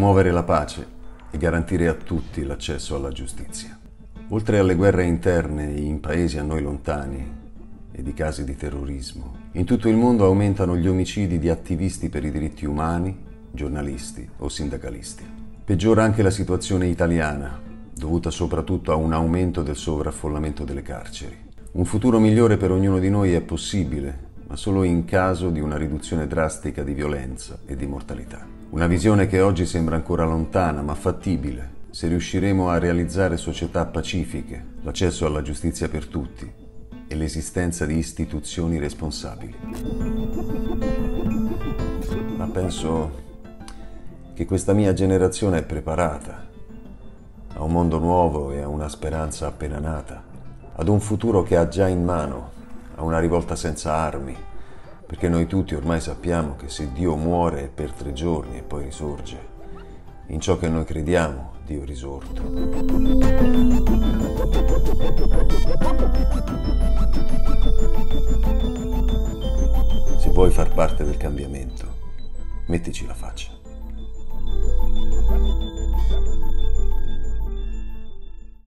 promuovere la pace e garantire a tutti l'accesso alla giustizia. Oltre alle guerre interne in paesi a noi lontani e di casi di terrorismo, in tutto il mondo aumentano gli omicidi di attivisti per i diritti umani, giornalisti o sindacalisti. Peggiora anche la situazione italiana, dovuta soprattutto a un aumento del sovraffollamento delle carceri. Un futuro migliore per ognuno di noi è possibile, ma solo in caso di una riduzione drastica di violenza e di mortalità. Una visione che oggi sembra ancora lontana, ma fattibile, se riusciremo a realizzare società pacifiche, l'accesso alla giustizia per tutti e l'esistenza di istituzioni responsabili. Ma penso che questa mia generazione è preparata a un mondo nuovo e a una speranza appena nata, ad un futuro che ha già in mano, a una rivolta senza armi, perché noi tutti ormai sappiamo che se Dio muore è per 3 giorni e poi risorge. In ciò che noi crediamo, Dio è risorto. Se vuoi far parte del cambiamento, mettici la faccia.